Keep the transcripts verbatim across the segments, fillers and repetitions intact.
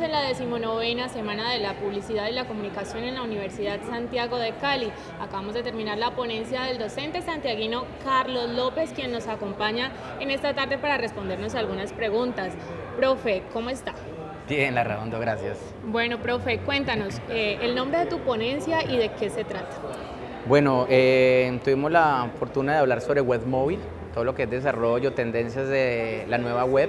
estamos en la decimonovena Semana de la Publicidad y la Comunicación en la Universidad Santiago de Cali. Acabamos de terminar la ponencia del docente santiaguino Carlos López, quien nos acompaña en esta tarde para respondernos algunas preguntas. Profe, ¿cómo está? Bien, Larraondo, gracias. Bueno, profe, cuéntanos eh, el nombre de tu ponencia y de qué se trata. Bueno, eh, tuvimos la fortuna de hablar sobre web móvil, todo lo que es desarrollo, tendencias de la nueva web.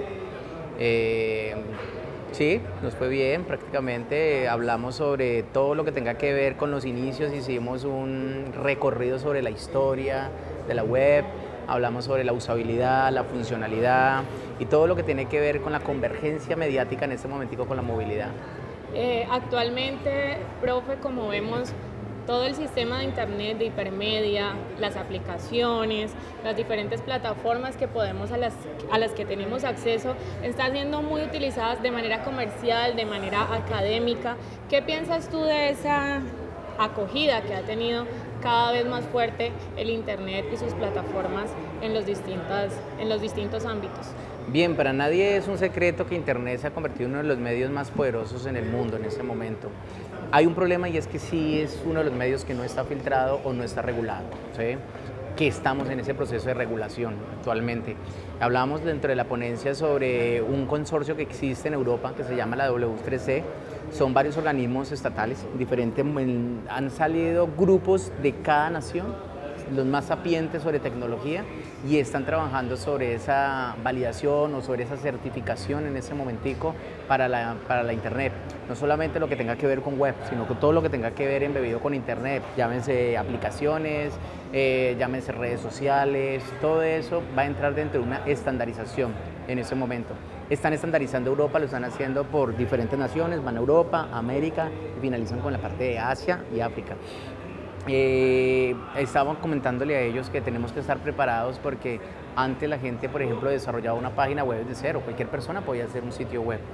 Eh, sí, nos fue bien, prácticamente hablamos sobre todo lo que tenga que ver con los inicios, hicimos un recorrido sobre la historia de la web, hablamos sobre la usabilidad, la funcionalidad y todo lo que tiene que ver con la convergencia mediática en este momentico con la movilidad. Eh, actualmente, profe, como vemos, todo el sistema de internet, de hipermedia, las aplicaciones, las diferentes plataformas que podemos a las, a las que tenemos acceso, están siendo muy utilizadas de manera comercial, de manera académica. ¿Qué piensas tú de esa acogida que ha tenido cada vez más fuerte el internet y sus plataformas en los, distintas, en los distintos ámbitos? Bien, para nadie es un secreto que Internet se ha convertido en uno de los medios más poderosos en el mundo en este momento. Hay un problema y es que sí es uno de los medios que no está filtrado o no está regulado, ¿sí? Que estamos en ese proceso de regulación actualmente. Hablamos dentro de la ponencia sobre un consorcio que existe en Europa que se llama la W tres C. Son varios organismos estatales diferentes, han salido grupos de cada nación, los más sapientes sobre tecnología, y están trabajando sobre esa validación o sobre esa certificación en ese momentico para la, para la internet. No solamente lo que tenga que ver con web, sino con todo lo que tenga que ver embebido con internet, llámense aplicaciones, eh, llámense redes sociales, todo eso va a entrar dentro de una estandarización en ese momento. Están estandarizando Europa, lo están haciendo por diferentes naciones, van a Europa, América y finalizan con la parte de Asia y África. Eh, estaba comentándole a ellos que tenemos que estar preparados porque antes la gente, por ejemplo, desarrollaba una página web desde cero, cualquier persona podía hacer un sitio web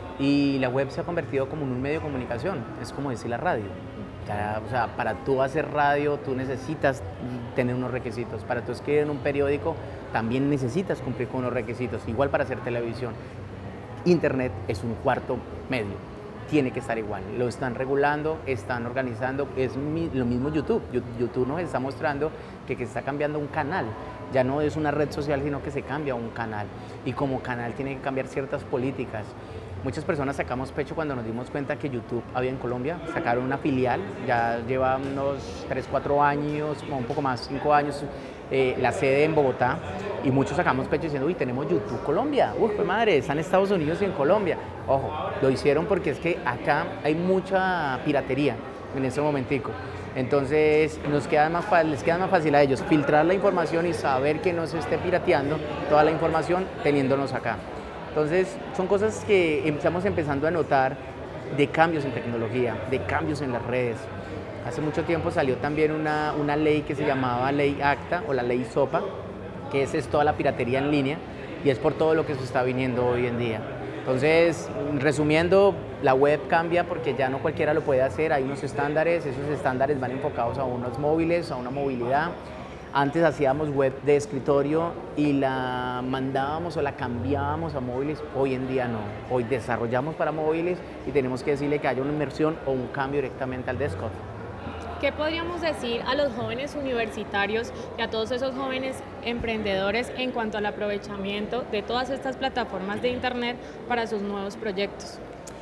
y la web se ha convertido como en un medio de comunicación, es como decir la radio. O sea, para tú hacer radio tú necesitas tener unos requisitos, para tú escribir en un periódico también necesitas cumplir con unos requisitos, igual para hacer televisión. Internet es un cuarto medio. Tiene que estar igual, lo están regulando, están organizando, es mi, lo mismo YouTube. YouTube nos está mostrando que, que está cambiando un canal, ya no es una red social, sino que se cambia un canal, y como canal tiene que cambiar ciertas políticas. Muchas personas sacamos pecho cuando nos dimos cuenta que YouTube había en Colombia, sacaron una filial, ya lleva unos tres, cuatro años, o un poco más, cinco años, eh, la sede en Bogotá, y muchos sacamos pecho diciendo, uy, tenemos YouTube Colombia, uy, pues madre, están en Estados Unidos y en Colombia. Ojo, lo hicieron porque es que acá hay mucha piratería en ese momentico. Entonces nos queda más, les queda más fácil a ellos filtrar la información y saber que no se esté pirateando toda la información teniéndonos acá. Entonces son cosas que estamos empezando a notar de cambios en tecnología, de cambios en las redes. Hace mucho tiempo salió también una, una ley que se llamaba Ley ACTA o la Ley SOPA, que es, es toda la piratería en línea, y es por todo lo que se está viniendo hoy en día. Entonces, resumiendo, la web cambia porque ya no cualquiera lo puede hacer, hay unos estándares, esos estándares van enfocados a unos móviles, a una movilidad. Antes hacíamos web de escritorio y la mandábamos o la cambiábamos a móviles, hoy en día no. Hoy desarrollamos para móviles y tenemos que decirle que haya una inmersión o un cambio directamente al desktop. ¿Qué podríamos decir a los jóvenes universitarios y a todos esos jóvenes emprendedores en cuanto al aprovechamiento de todas estas plataformas de internet para sus nuevos proyectos?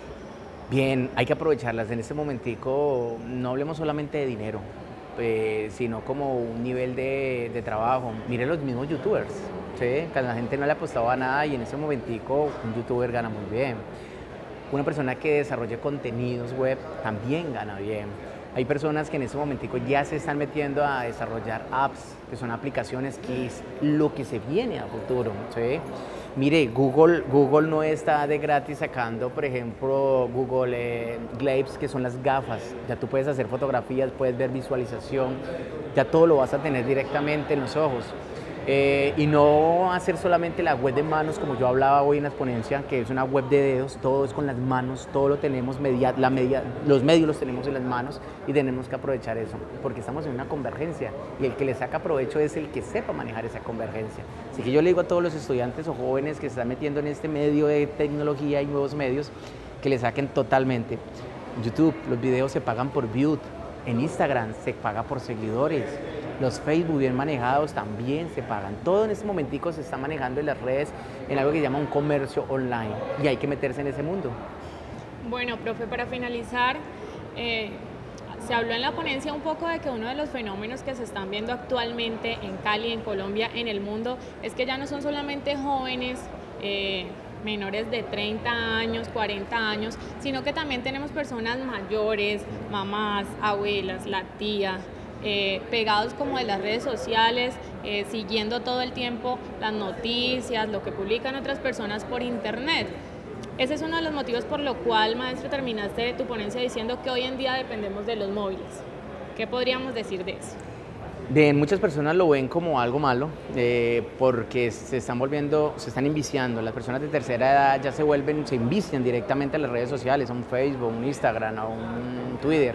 Bien, hay que aprovecharlas. En este momentico no hablemos solamente de dinero, eh, sino como un nivel de, de trabajo. Miren los mismos youtubers, ¿sí? Que a la gente no le apostaba a nada y en ese momentico un youtuber gana muy bien. Una persona que desarrolle contenidos web también gana bien. Hay personas que en este momentico ya se están metiendo a desarrollar apps, que son aplicaciones, que es lo que se viene a futuro, ¿sí? Mire, Google, Google no está de gratis sacando, por ejemplo, Google eh, Glass, que son las gafas. Ya tú puedes hacer fotografías, puedes ver visualización, ya todo lo vas a tener directamente en los ojos. Eh, y no hacer solamente la web de manos, como yo hablaba hoy en la exponencia, que es una web de dedos, todo es con las manos, todo lo tenemos, media, la media, los medios los tenemos en las manos y tenemos que aprovechar eso, porque estamos en una convergencia y el que le saca provecho es el que sepa manejar esa convergencia. Así que yo le digo a todos los estudiantes o jóvenes que se están metiendo en este medio de tecnología y nuevos medios, que le saquen totalmente. En YouTube los videos se pagan por view, en Instagram se paga por seguidores, los Facebook bien manejados también se pagan. Todo en este momentico se está manejando en las redes en algo que se llama un comercio online y hay que meterse en ese mundo. Bueno, profe, para finalizar, eh, se habló en la ponencia un poco de que uno de los fenómenos que se están viendo actualmente en Cali, en Colombia, en el mundo, es que ya no son solamente jóvenes, eh, menores de treinta años, cuarenta años, sino que también tenemos personas mayores, mamás, abuelas, la tía, eh, pegados como de las redes sociales, eh, siguiendo todo el tiempo las noticias, lo que publican otras personas por internet. Ese es uno de los motivos por lo cual, maestro, terminaste tu ponencia diciendo que hoy en día dependemos de los móviles. ¿Qué podríamos decir de eso? Bien, muchas personas lo ven como algo malo eh, porque se están volviendo, se están enviciando. Las personas de tercera edad ya se vuelven, se envician directamente a las redes sociales, a un Facebook, un Instagram, a un Twitter.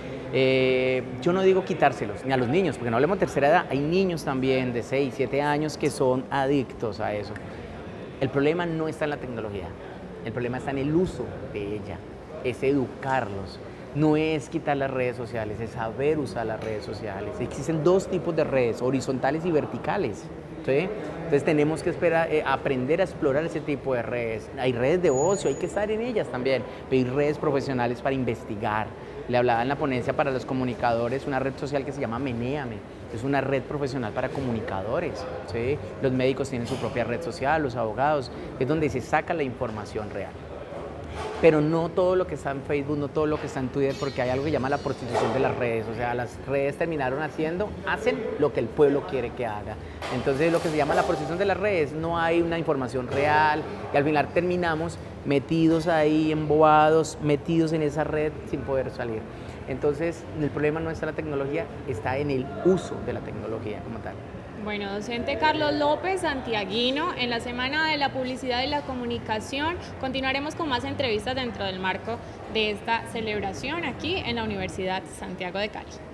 Eh, yo no digo quitárselos, ni a los niños, porque no hablemos de tercera edad, hay niños también de seis, siete años que son adictos a eso. El problema no está en la tecnología, el problema está en el uso de ella, es educarlos. No es quitar las redes sociales, es saber usar las redes sociales. Existen dos tipos de redes, horizontales y verticales, ¿sí? Entonces tenemos que esperar, eh, aprender a explorar ese tipo de redes. Hay redes de ocio, hay que estar en ellas también, pero hay redes profesionales para investigar. Le hablaba en la ponencia para los comunicadores, una red social que se llama Menéame. Es una red profesional para comunicadores, ¿sí? Los médicos tienen su propia red social, los abogados, es donde se saca la información real. Pero no todo lo que está en Facebook, no todo lo que está en Twitter, porque hay algo que llama la prostitución de las redes. O sea, las redes terminaron haciendo, hacen lo que el pueblo quiere que haga. Entonces, lo que se llama la prostitución de las redes, no hay una información real y al final terminamos metidos ahí, embobados, metidos en esa red sin poder salir. Entonces, el problema no está en la tecnología, está en el uso de la tecnología como tal. Bueno, docente Carlos López Santiaguino, en la Semana de la Publicidad y la Comunicación continuaremos con más entrevistas dentro del marco de esta celebración aquí en la Universidad Santiago de Cali.